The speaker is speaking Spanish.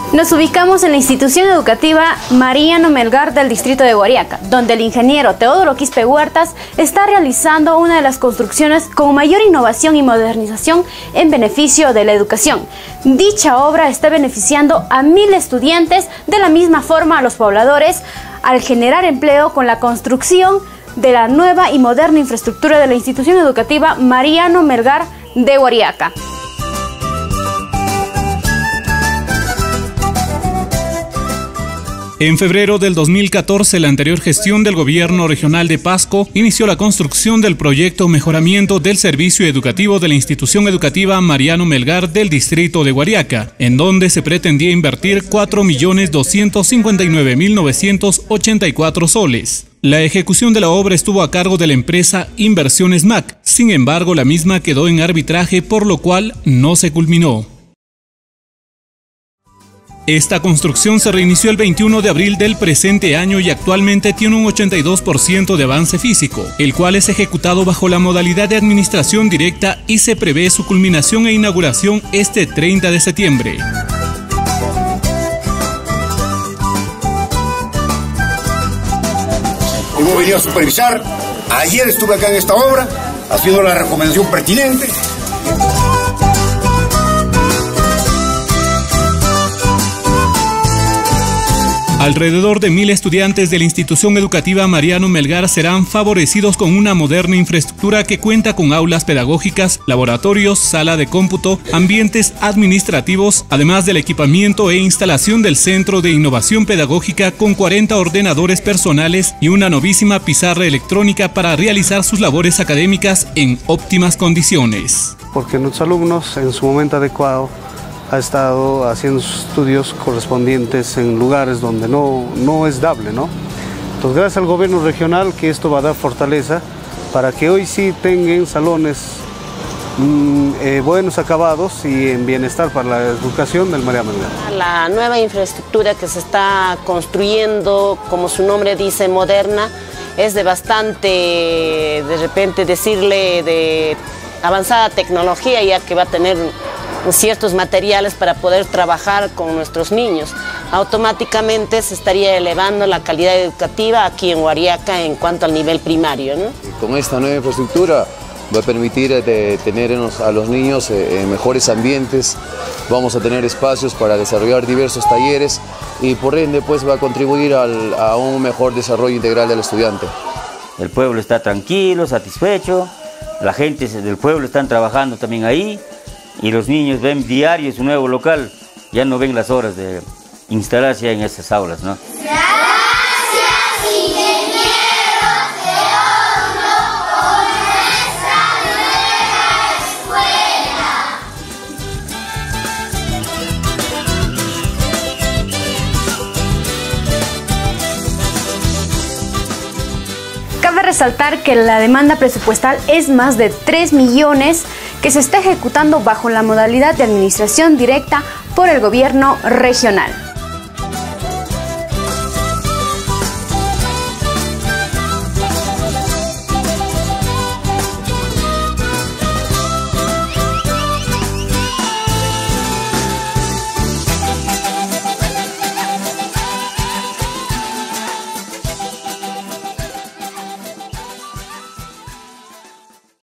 Nos ubicamos en la institución educativa Mariano Melgar del distrito de Guariaca, donde el ingeniero Teodoro Quispe Huertas está realizando una de las construcciones con mayor innovación y modernización en beneficio de la educación. Dicha obra está beneficiando a 1000 estudiantes, de la misma forma a los pobladores, al generar empleo con la construcción de la nueva y moderna infraestructura de la institución educativa Mariano Melgar de Guariaca. En febrero del 2014, la anterior gestión del gobierno regional de Pasco inició la construcción del proyecto Mejoramiento del Servicio Educativo de la institución educativa Mariano Melgar del distrito de Guariaca, en donde se pretendía invertir 4.259.984 soles. La ejecución de la obra estuvo a cargo de la empresa Inversiones MAC, sin embargo, la misma quedó en arbitraje, por lo cual no se culminó. Esta construcción se reinició el 21 de abril del presente año y actualmente tiene un 82% de avance físico, el cual es ejecutado bajo la modalidad de administración directa y se prevé su culminación e inauguración este 30 de septiembre. Hemos venido a supervisar, ayer estuve acá en esta obra, haciendo la recomendación pertinente. Alrededor de 1000 estudiantes de la institución educativa Mariano Melgar serán favorecidos con una moderna infraestructura que cuenta con aulas pedagógicas, laboratorios, sala de cómputo, ambientes administrativos, además del equipamiento e instalación del Centro de Innovación Pedagógica con 40 ordenadores personales y una novísima pizarra electrónica para realizar sus labores académicas en óptimas condiciones. Porque nuestros alumnos en su momento adecuado ha estado haciendo sus estudios correspondientes en lugares donde no es dable, ¿no? Entonces, gracias al gobierno regional, que esto va a dar fortaleza para que hoy sí tengan salones buenos acabados y en bienestar para la educación del Mariano Melgar. La nueva infraestructura que se está construyendo, como su nombre dice, moderna, es de bastante, de repente decirle, de avanzada tecnología, ya que va a tener ciertos materiales para poder trabajar con nuestros niños. Automáticamente se estaría elevando la calidad educativa aquí en Guariaca en cuanto al nivel primario, ¿no? Con esta nueva infraestructura va a permitir tenernos a los niños en mejores ambientes, vamos a tener espacios para desarrollar diversos talleres y por ende pues va a contribuir a un mejor desarrollo integral del estudiante. El pueblo está tranquilo, satisfecho, la gente del pueblo están trabajando también ahí. Y los niños ven diario su nuevo local, ya no ven las horas de instalarse en esas aulas, ¿no? Gracias, ingenieros de horno, por nuestra nueva escuela. Cabe resaltar que la demanda presupuestal es más de 3 millones que se está ejecutando bajo la modalidad de administración directa por el gobierno regional.